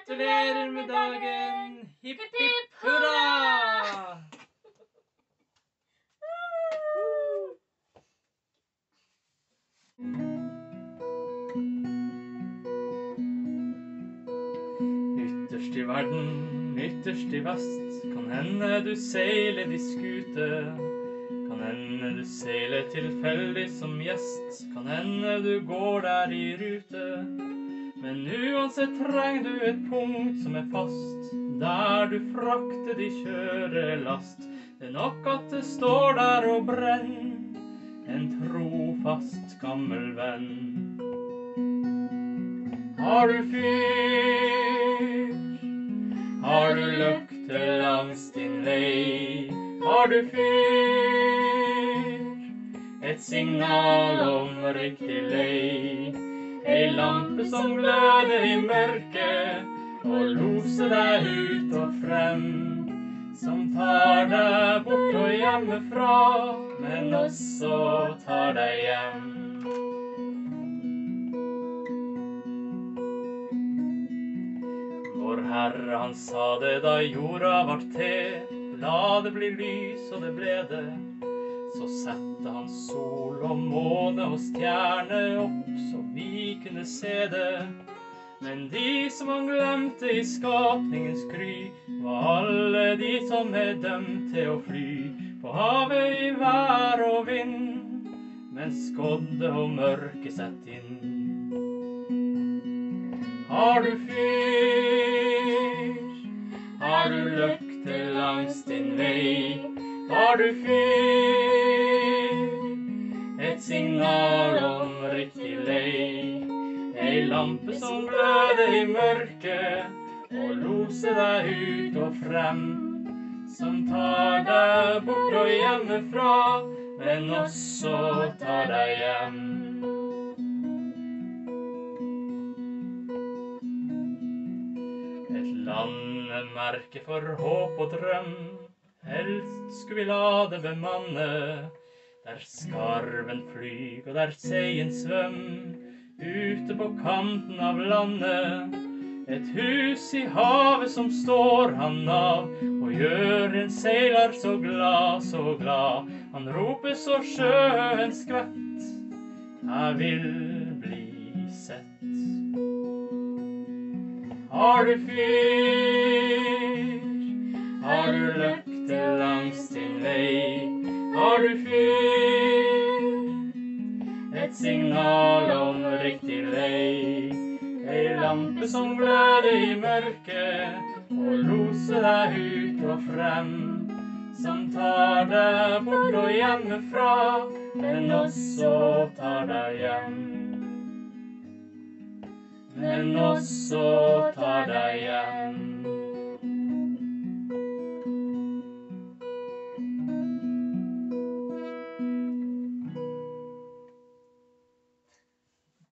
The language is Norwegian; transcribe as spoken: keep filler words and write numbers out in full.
Gratulerer med dagen! Hipp, hipp, hurra! Ytterst i verden, ytterst i vest, kan hende du seiler de skute. Kan hende du seiler tilfeldig som gjest, kan hende du går der i rute. Men uansett trenger du et punkt som er fast, der du frakter de kjører last. Det er nok at det står der og brenn, en trofast gammel venn. Har du fyr? Har du løkte langs din vei? Har du fyr? Et signal om riktig lei. Ei lampe som gløder i mørket og loser deg ut og frem. Som tar deg bort og hjemmefra, men også tar deg hjem. Vår Herre han sa det da jorda var til, la det bli lys og det ble det. Så sette han sol og måne og stjerne opp, så vi kunne se det. Men de som han glemte i skapningens gry, var alle de som er dømt til å fly på havet i vær og vind, mens skodde og mørke sett inn. Har du fyr? Har du løkte langs din vei? Har du fyr? Et signal om riktig lei. Ei lampe som gløder i mørket og loser deg ut og frem. Som tar deg bort og hjemmefra, men også tar deg hjem. Et landemerke for håp og drøm, helst skulle vi la det bemanne. Der skarven flyg og der seien svøm, ute på kanten av landet. Et hus i havet som står han av, og gjør en seiler så glad, så glad. Han roper så sjøen skvett, jeg vil bli sett. Har du fyr? Har du løkte langs din vei? Har du fyr? Et signal om riktig lei. Ei lampe som gløder i mørket og loser deg ut og frem. Som tar deg bort og hjemmefra, men også tar deg hjem. Men også tar deg hjem.